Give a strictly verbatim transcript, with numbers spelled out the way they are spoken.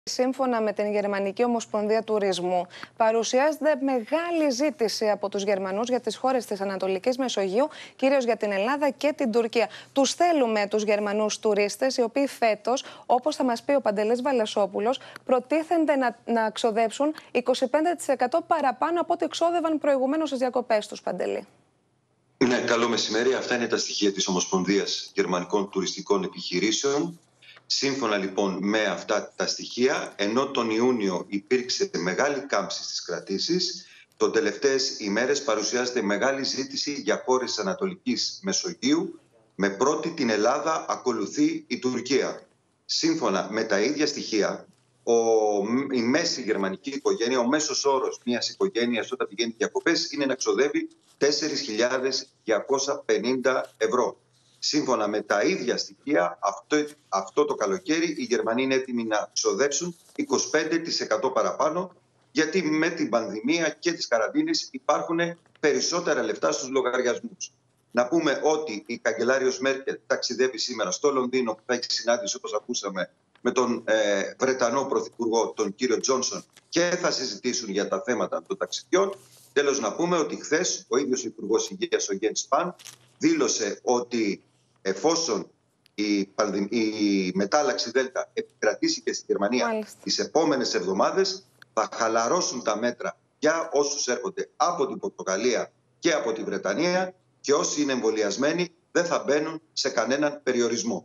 Σύμφωνα με την Γερμανική Ομοσπονδία Τουρισμού, παρουσιάζεται μεγάλη ζήτηση από τους Γερμανούς για τις χώρες της Ανατολικής Μεσογείου, κυρίως για την Ελλάδα και την Τουρκία. Τους θέλουμε τους Γερμανούς τουρίστες, οι οποίοι φέτος, όπως θα μας πει ο Παντελής Βαλασόπουλος, προτίθενται να, να ξοδέψουν είκοσι πέντε τοις εκατό παραπάνω από ό,τι εξόδευαν προηγουμένως στις διακοπές τους, Παντελή. Ναι, καλό μεσημέρι. Αυτά είναι τα στοιχεία της Ομοσπονδίας Γερμανικών Τουριστικών Επιχειρήσεων. Σύμφωνα λοιπόν με αυτά τα στοιχεία, ενώ τον Ιούνιο υπήρξε μεγάλη κάμψη στις κρατήσεις, τον τελευταίες ημέρες παρουσιάζεται μεγάλη ζήτηση για χώρες της Ανατολικής Μεσογείου, με πρώτη την Ελλάδα ακολουθεί η Τουρκία. Σύμφωνα με τα ίδια στοιχεία, ο, η μέση γερμανική οικογένεια, ο μέσος όρος μιας οικογένειας όταν πηγαίνει διακοπές είναι να ξοδεύει τέσσερις χιλιάδες διακόσια πενήντα ευρώ. Σύμφωνα με τα ίδια στοιχεία, αυτό, αυτό το καλοκαίρι οι Γερμανοί είναι έτοιμοι να ξοδέψουν είκοσι πέντε τοις εκατό παραπάνω, γιατί με την πανδημία και τις καραντίνες υπάρχουν περισσότερα λεφτά στους λογαριασμούς. Να πούμε ότι η καγκελάριος Μέρκελ ταξιδεύει σήμερα στο Λονδίνο, που θα έχει συνάντηση, όπως ακούσαμε, με τον ε, Βρετανό Πρωθυπουργό, τον κύριο Τζόνσον, και θα συζητήσουν για τα θέματα των ταξιδιών. Τέλος, να πούμε ότι χθες ο ίδιος Υπουργός Υγείας, ο Γιένς Σπαν, δήλωσε ότι εφόσον η, η μετάλλαξη Δέλτα επικρατήσει και στη Γερμανία Μάλιστα. τις επόμενες εβδομάδες, θα χαλαρώσουν τα μέτρα για όσους έρχονται από την Πορτογαλία και από τη Βρετανία, και όσοι είναι εμβολιασμένοι δεν θα μπαίνουν σε κανέναν περιορισμό.